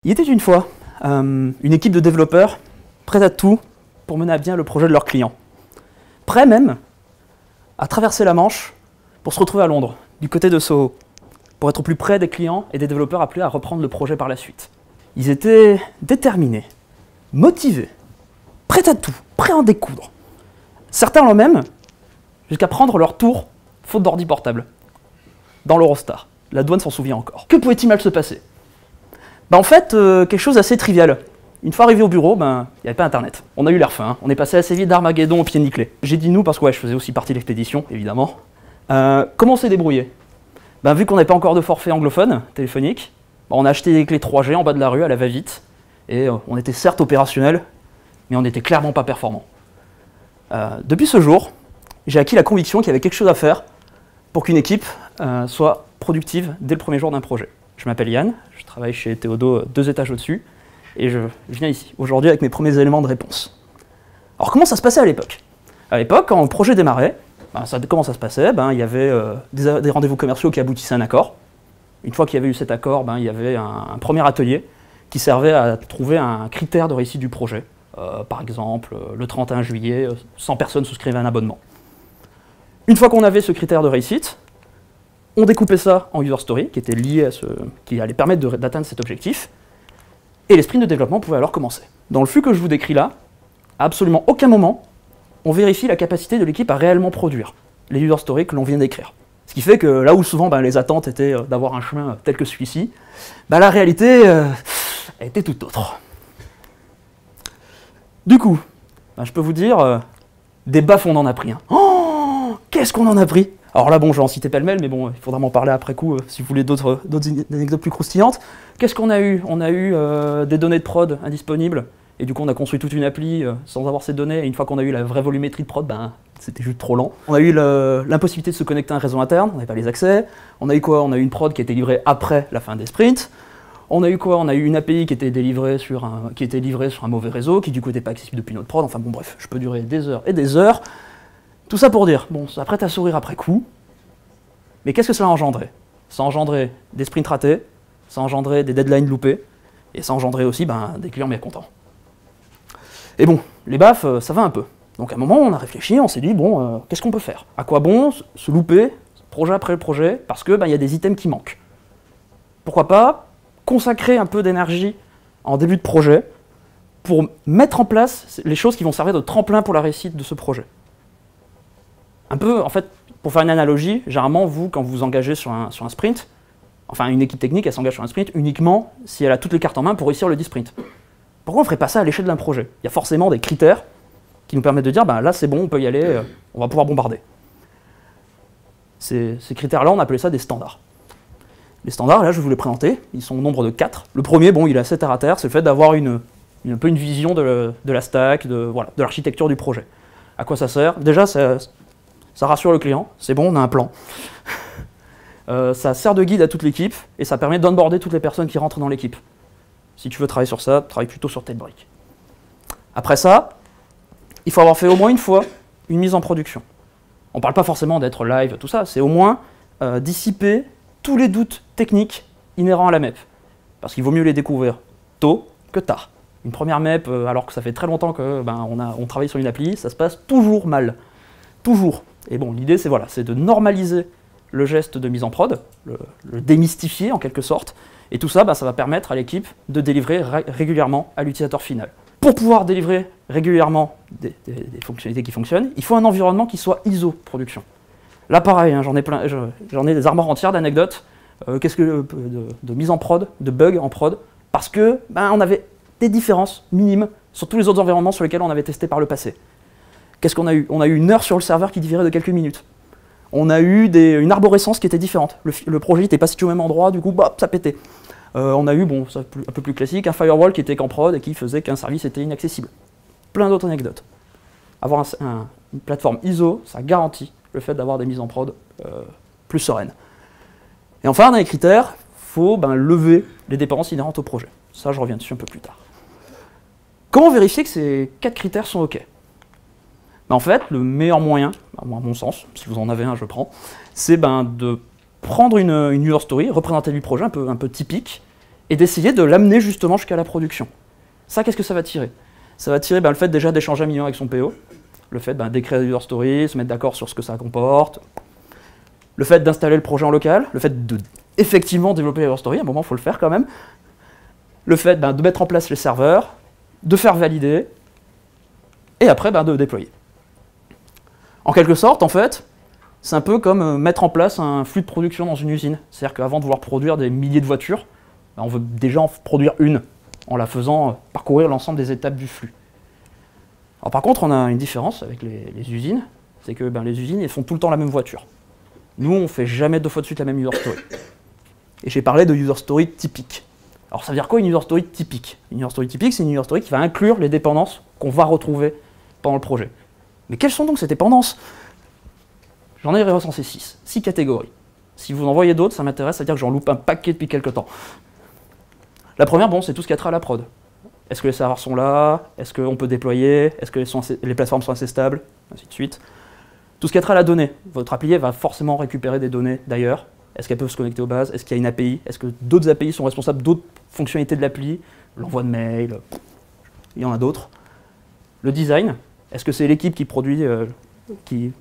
Il était une fois une équipe de développeurs prête à tout pour mener à bien le projet de leurs clients. Prêts même à traverser la Manche pour se retrouver à Londres, du côté de Soho, pour être au plus près des clients et des développeurs appelés à reprendre le projet par la suite. Ils étaient déterminés, motivés, prêts à tout, prêts à en découdre. Certains l'ont même jusqu'à prendre leur tour faute d'ordi portable, dans l'Eurostar. La douane s'en souvient encore. Que pouvait-il mal se passer? En fait, quelque chose d'assez trivial. Une fois arrivé au bureau, il n'y avait pas internet. On a eu l'air fin, hein. On est passé assez vite d'Armageddon au pied nickelé. J'ai dit nous parce que je faisais aussi partie de l'expédition, évidemment. Comment on s'est débrouillé? Vu qu'on n'avait pas encore de forfait anglophone, téléphonique, on a acheté des clés 3G en bas de la rue à la va-vite, et on était certes opérationnel, mais on n'était clairement pas performant. Depuis ce jour, j'ai acquis la conviction qu'il y avait quelque chose à faire pour qu'une équipe soit productive dès le premier jour d'un projet. Je m'appelle Yann, je travaille chez Théodo 2 étages au-dessus, et je viens ici, aujourd'hui, avec mes premiers éléments de réponse. Alors comment ça se passait à l'époque? À l'époque, quand le projet démarrait, comment ça se passait? Il y avait des rendez-vous commerciaux qui aboutissaient à un accord. Une fois qu'il y avait eu cet accord, il y avait un premier atelier qui servait à trouver un critère de réussite du projet. Par exemple, le 31 juillet, 100 personnes souscrivaient un abonnement. Une fois qu'on avait ce critère de réussite, on découpait ça en user story, qui était lié à qui allait permettre d'atteindre cet objectif, et les sprints de développement pouvaient alors commencer. Dans le flux que je vous décris là, à absolument aucun moment, on vérifie la capacité de l'équipe à réellement produire les user stories que l'on vient d'écrire. Ce qui fait que là où souvent les attentes étaient d'avoir un chemin tel que celui-ci, la réalité était tout autre. Du coup, je peux vous dire, des baffes on en a pris. Oh, qu'est-ce qu'on en a pris? Alors là, je vais en citer pêle-mêle, mais il faudra m'en parler après coup si vous voulez d'autres anecdotes plus croustillantes. Qu'est-ce qu'on a eu? On a eu des données de prod indisponibles, et du coup on a construit toute une appli sans avoir ces données, et une fois qu'on a eu la vraie volumétrie de prod, c'était juste trop lent. On a eu l'impossibilité de se connecter à un réseau interne, on n'avait pas les accès. On a eu quoi? On a eu une prod qui a été livrée après la fin des sprints. On a eu quoi? On a eu une API qui était livrée sur un mauvais réseau, qui du coup n'était pas accessible depuis notre prod. Enfin bref, je peux durer des heures et des heures. Tout ça pour dire, ça prête à sourire après coup, mais qu'est-ce que cela a engendré? Ça a engendré des sprints ratés, ça a engendré des deadlines loupés, et ça a engendré aussi des clients mécontents. Et les baffes, ça va un peu. Donc à un moment, on a réfléchi, on s'est dit, qu'est-ce qu'on peut faire? À quoi bon se louper, projet après projet, parce que y a des items qui manquent? Pourquoi pas consacrer un peu d'énergie en début de projet pour mettre en place les choses qui vont servir de tremplin pour la réussite de ce projet? Un peu, en fait, pour faire une analogie, généralement, vous, quand vous vous engagez sur un sprint, enfin une équipe technique, elle s'engage sur un sprint uniquement si elle a toutes les cartes en main pour réussir le dit sprint. Pourquoi on ne ferait pas ça à l'échelle d'un projet? Il y a forcément des critères qui nous permettent de dire, là c'est bon, on peut y aller, on va pouvoir bombarder. Ces critères-là, on appelait ça des standards. Les standards, là, je vais vous les présenter, ils sont au nombre de 4. Le premier, il est assez terre à terre, c'est le fait d'avoir un peu une vision de la stack, de l'architecture du projet. À quoi ça sert? Déjà, ça rassure le client, c'est bon, on a un plan. Ça sert de guide à toute l'équipe et ça permet d'onboarder toutes les personnes qui rentrent dans l'équipe. Si tu veux travailler sur ça, travaille plutôt sur telle brique. Après ça, il faut avoir fait au moins une fois une mise en production. On ne parle pas forcément d'être live, tout ça, c'est au moins dissiper tous les doutes techniques inhérents à la MEP. Parce qu'il vaut mieux les découvrir tôt que tard. Une première MEP, alors que ça fait très longtemps qu'on travaille sur une appli, ça se passe toujours mal. Toujours. Et l'idée c'est de normaliser le geste de mise en prod, le démystifier en quelque sorte, et tout ça, ça va permettre à l'équipe de délivrer régulièrement à l'utilisateur final. Pour pouvoir délivrer régulièrement des fonctionnalités qui fonctionnent, il faut un environnement qui soit ISO production. Là pareil, j'en ai des armoires entières d'anecdotes, de mise en prod, de bugs en prod, parce que on avait des différences minimes sur tous les autres environnements sur lesquels on avait testé par le passé. Qu'est-ce qu'on a eu? On a eu une heure sur le serveur qui différait de quelques minutes. On a eu une arborescence qui était différente. Le projet n'était pas situé au même endroit, du coup, ça pétait. On a eu, un peu plus classique, un firewall qui était qu'en prod et qui faisait qu'un service était inaccessible. Plein d'autres anecdotes. Avoir une plateforme ISO, ça garantit le fait d'avoir des mises en prod plus sereines. Et enfin, dans les critères, il faut lever les dépendances inhérentes au projet. Ça, je reviens dessus un peu plus tard. Comment vérifier que ces 4 critères sont OK? En fait, le meilleur moyen, à mon sens, si vous en avez un, je prends, c'est de prendre une user story représentative du projet un peu typique, et d'essayer de l'amener justement jusqu'à la production. Ça, qu'est-ce que ça va tirer? Ça va tirer le fait déjà d'échanger un minimum avec son PO, le fait d'écrire des user stories, se mettre d'accord sur ce que ça comporte, le fait d'installer le projet en local, le fait de effectivement développer les user stories, à un moment il faut le faire quand même, le fait de mettre en place les serveurs, de faire valider, et après de déployer. En quelque sorte, en fait, c'est un peu comme mettre en place un flux de production dans une usine. C'est-à-dire qu'avant de vouloir produire des milliers de voitures, on veut déjà en produire une, en la faisant parcourir l'ensemble des étapes du flux. Alors par contre, on a une différence avec les usines, c'est que les usines, elles font tout le temps la même voiture. Nous, on ne fait jamais 2 fois de suite la même user story. Et j'ai parlé de user story typique. Alors ça veut dire quoi une user story typique? Une user story typique, c'est une user story qui va inclure les dépendances qu'on va retrouver pendant le projet. Mais quelles sont donc ces dépendances? J'en ai recensé 6 catégories. Si vous en voyez d'autres, ça m'intéresse, c'est-à-dire que j'en loupe un paquet depuis quelques temps. La première, c'est tout ce qui a trait à la prod. Est-ce que les serveurs sont là? Est-ce qu'on peut déployer? Est-ce que les plateformes sont assez stables? Ainsi de suite. Tout ce qui a trait à la donnée. Votre appli va forcément récupérer des données d'ailleurs. Est-ce qu'elles peuvent se connecter aux bases? Est-ce qu'il y a une API? Est-ce que d'autres API sont responsables d'autres fonctionnalités de l'appli? L'envoi de mail, il y en a d'autres. Le design, est-ce que c'est l'équipe qui produit, qui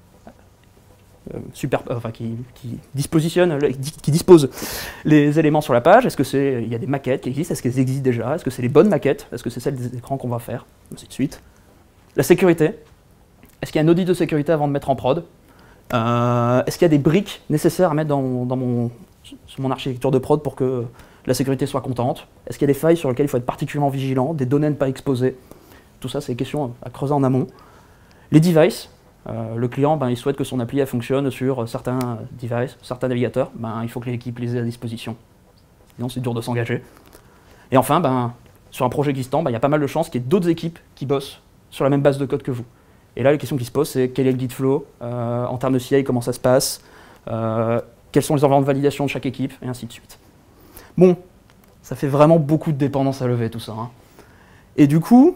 dispose les éléments sur la page? Est-ce qu'il y a des maquettes qui existent? Est-ce qu'elles existent déjà? Est-ce que c'est les bonnes maquettes? Est-ce que c'est celles des écrans qu'on va faire? Ainsi de suite. La sécurité. Est-ce qu'il y a un audit de sécurité avant de mettre en prod? Est-ce qu'il y a des briques nécessaires à mettre sur mon architecture de prod pour que la sécurité soit contente? Est-ce qu'il y a des failles sur lesquelles il faut être particulièrement vigilant? Des données à ne pas exposer? Tout ça, c'est des questions à creuser en amont. Les devices. Le client, il souhaite que son appli fonctionne sur certains devices, certains navigateurs. Il faut que l'équipe les ait à disposition. Sinon, c'est dur de s'engager. Et enfin, sur un projet existant, il y a pas mal de chances qu'il y ait d'autres équipes qui bossent sur la même base de code que vous. Et là, la question qui se pose, c'est quel est le guide flow, en termes de CI, comment ça se passe, quels sont les environnements de validation de chaque équipe, et ainsi de suite. Bon, ça fait vraiment beaucoup de dépendances à lever, tout ça. Et du coup,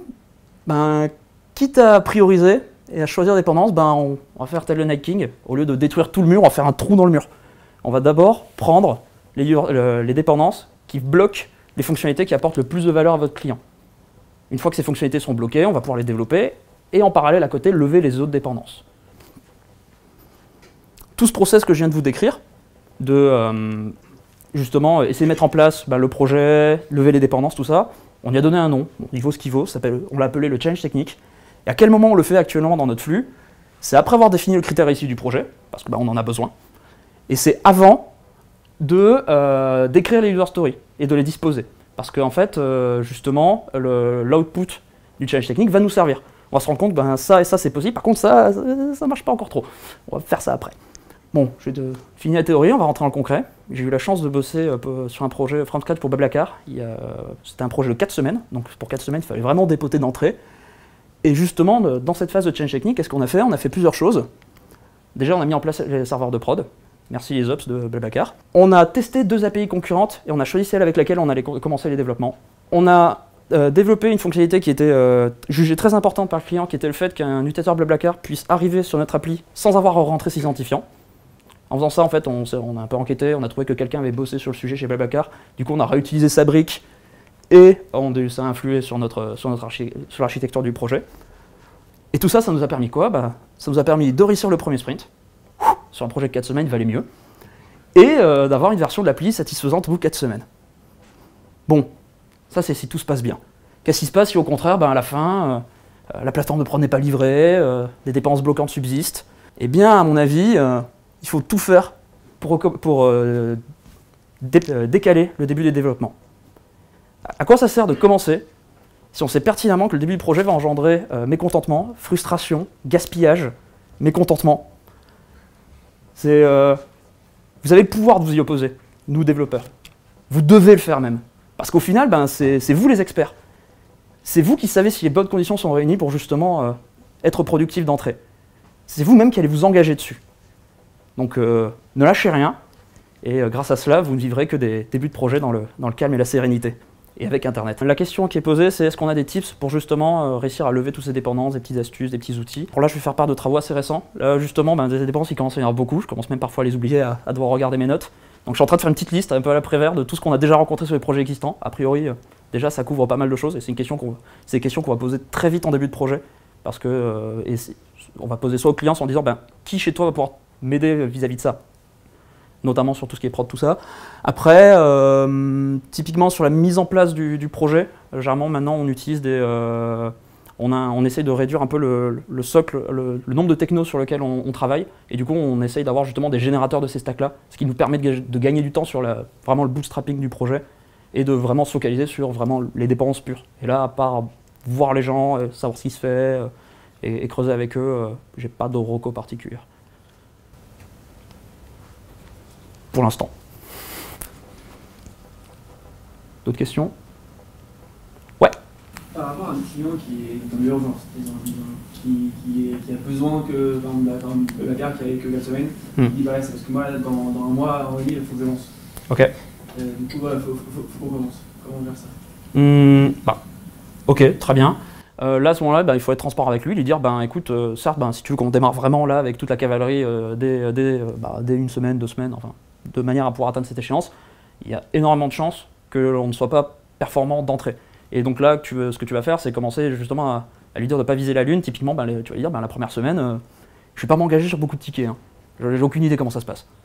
quitte à prioriser et à choisir dépendance, on va faire tel le Night King. Au lieu de détruire tout le mur, on va faire un trou dans le mur. On va d'abord prendre les dépendances qui bloquent les fonctionnalités qui apportent le plus de valeur à votre client. Une fois que ces fonctionnalités sont bloquées, on va pouvoir les développer et en parallèle à côté, lever les autres dépendances. Tout ce process que je viens de vous décrire, de justement essayer de mettre en place le projet, lever les dépendances, tout ça, on y a donné un nom, il vaut ce qu'il vaut, on l'a appelé le change technique. Et à quel moment on le fait actuellement dans notre flux? C'est après avoir défini le critère issu du projet, parce qu'on en a besoin, et c'est avant d'écrire les user stories et de les disposer. Parce qu'en fait, justement, l'output du challenge technique va nous servir. On va se rendre compte que ça et ça c'est possible, par contre ça ne marche pas encore trop. On va faire ça après. Bon, j'ai fini la théorie, on va rentrer dans le concret. J'ai eu la chance de bosser sur un projet from scratch pour Blablacar. C'était un projet de 4 semaines, donc pour 4 semaines, il fallait vraiment dépoter d'entrée. Et justement, dans cette phase de change technique, qu'est-ce qu'on a fait? On a fait plusieurs choses. Déjà, on a mis en place les serveurs de prod. Merci les ops de Blablacar. On a testé 2 API concurrentes et on a choisi celle avec laquelle on allait commencer les développements. On a développé une fonctionnalité qui était jugée très importante par le client, qui était le fait qu'un utilisateur Blablacar puisse arriver sur notre appli sans avoir à rentrer ses identifiants. En faisant ça, en fait, on a un peu enquêté, on a trouvé que quelqu'un avait bossé sur le sujet chez Blablacar. Du coup, on a réutilisé sa brique et ça a influé sur l'architecture du projet. Et tout ça, ça nous a permis quoi? Ça nous a permis de réussir le premier sprint. Sur un projet de 4 semaines, il valait mieux. Et d'avoir une version de l'appli satisfaisante au bout de 4 semaines. Bon, ça c'est si tout se passe bien. Qu'est-ce qui se passe si au contraire, à la fin, la plateforme de prod n'est pas livrée, des dépenses bloquantes subsistent? Eh bien, à mon avis, il faut tout faire pour décaler le début des développements. À quoi ça sert de commencer si on sait pertinemment que le début du projet va engendrer mécontentement, frustration, gaspillage, mécontentement? Vous avez le pouvoir de vous y opposer, nous développeurs. Vous devez le faire même. Parce qu'au final, c'est vous les experts. C'est vous qui savez si les bonnes conditions sont réunies pour justement être productif d'entrée. C'est vous-même qui allez vous engager dessus. Donc ne lâchez rien, et grâce à cela, vous ne vivrez que des débuts de projet dans le calme et la sérénité, et avec Internet. La question qui est posée, c'est est-ce qu'on a des tips pour justement réussir à lever toutes ces dépendances, des petites astuces, des petits outils? Pour là, je vais faire part de travaux assez récents. Là, justement, des dépendances, il commence à y en avoir beaucoup, je commence même parfois à les oublier, à devoir regarder mes notes. Donc je suis en train de faire une petite liste un peu à la Prévert de tout ce qu'on a déjà rencontré sur les projets existants. A priori, déjà ça couvre pas mal de choses et c'est des questions qu'on va poser très vite en début de projet. Parce que on va poser soit aux clients en disant qui chez toi va pouvoir m'aider vis-à-vis de ça, notamment sur tout ce qui est prod, tout ça. Après, typiquement sur la mise en place du projet, généralement maintenant on utilise on essaye de réduire un peu le socle, le nombre de technos sur lequel on travaille, et du coup on essaye d'avoir justement des générateurs de ces stacks-là, ce qui nous permet de gagner du temps sur vraiment le bootstrapping du projet, et de vraiment se focaliser sur vraiment les dépendances pures. Et là, à part voir les gens, savoir ce qui se fait, et creuser avec eux, j'ai pas de reco particulière. Pour l'instant. D'autres questions? Ouais. Par rapport à un client qui est dans l'urgence, qui a besoin que, par exemple, la gare qui avait que 4 semaines, il dit c'est parce que moi, dans un mois, il faut que je lance. Ok. Du coup, il faut qu'on commence. Comment on gère ça? Ok, très bien. Là, à ce moment-là, il faut être transparent avec lui, lui dire, écoute, certes, si tu veux qu'on démarre vraiment là avec toute la cavalerie dès une semaine, 2 semaines, enfin, de manière à pouvoir atteindre cette échéance, il y a énormément de chances que l'on ne soit pas performant d'entrée. Et donc là, ce que tu vas faire, c'est commencer justement à lui dire de ne pas viser la lune. Typiquement, tu vas lui dire, la première semaine, je ne vais pas m'engager sur beaucoup de tickets. Hein. J'ai aucune idée comment ça se passe.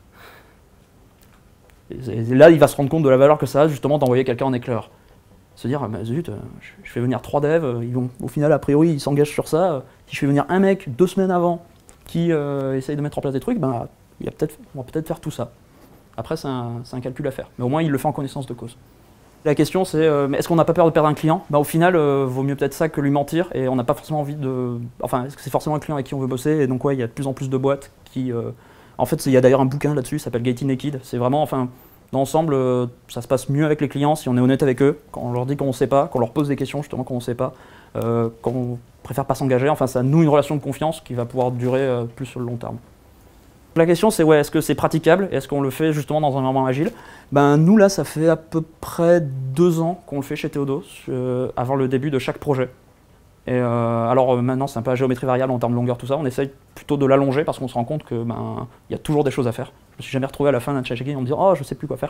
Et là, il va se rendre compte de la valeur que ça a justement d'envoyer quelqu'un en éclaireur. Se dire, zut, je fais venir 3 devs, au final, a priori, ils s'engagent sur ça. Si je fais venir un mec 2 semaines avant qui essaye de mettre en place des trucs, on va peut-être faire tout ça. Après, c'est un calcul à faire. Mais au moins, il le fait en connaissance de cause. La question, c'est est-ce qu'on n'a pas peur de perdre un client? Au final, vaut mieux peut-être ça que lui mentir, et on n'a pas forcément envie de... Enfin, est-ce que c'est forcément un client avec qui on veut bosser? Et donc, ouais, il y a de plus en plus de boîtes qui... En fait, il y a d'ailleurs un bouquin là-dessus, ça s'appelle Getting Naked. C'est vraiment, dans l'ensemble, ça se passe mieux avec les clients si on est honnête avec eux, quand on leur dit qu'on ne sait pas, qu'on leur pose des questions justement qu'on ne sait pas, qu'on préfère pas s'engager. Enfin, ça noue une relation de confiance qui va pouvoir durer plus sur le long terme. La question, c'est est-ce que c'est praticable? Est-ce qu'on le fait justement dans un environnement agile? Nous, là, ça fait à peu près 2 ans qu'on le fait chez Théodo, avant le début de chaque projet. Et alors maintenant, c'est un peu à géométrie variable en termes de longueur, tout ça. On essaye plutôt de l'allonger parce qu'on se rend compte qu'il y a toujours des choses à faire. Je me suis jamais retrouvé à la fin d'un check-in en me disant « Oh, je sais plus quoi faire ».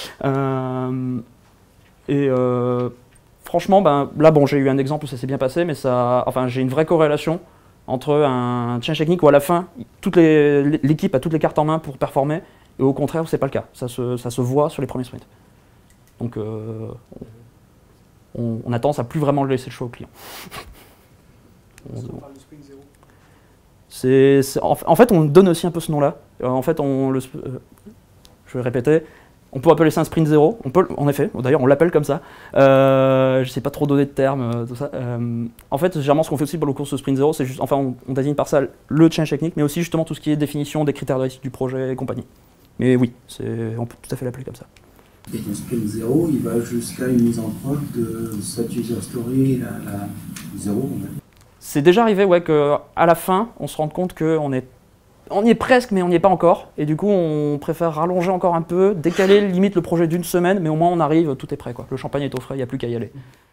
Franchement, là, j'ai eu un exemple où ça s'est bien passé, mais j'ai une vraie corrélation entre un change technique où à la fin, l'équipe a toutes les cartes en main pour performer, et au contraire, c'est pas le cas. Ça se voit sur les premiers sprints. Donc, on a tendance à plus vraiment laisser le choix au client. On parle de sprint zéro. En fait, on donne aussi un peu ce nom-là. En fait, je vais répéter. On peut appeler ça un sprint zéro, en effet, d'ailleurs on l'appelle comme ça. Je ne sais pas trop donner de termes, tout ça. En fait, généralement ce qu'on fait aussi pour le cours de sprint zéro, c'est juste, on désigne par ça le change technique, mais aussi justement tout ce qui est définition des critères de réussite du projet et compagnie. Mais oui, on peut tout à fait l'appeler comme ça. Et ton sprint zéro, il va jusqu'à une mise en prod de cette user story, la zéro. C'est déjà arrivé, qu'à la fin, on se rende compte qu'on y est presque, mais on n'y est pas encore. Et du coup, on préfère rallonger encore un peu, décaler limite le projet d'1 semaine, mais au moins on arrive, tout est prêt, quoi. Le champagne est au frais, il n'y a plus qu'à y aller.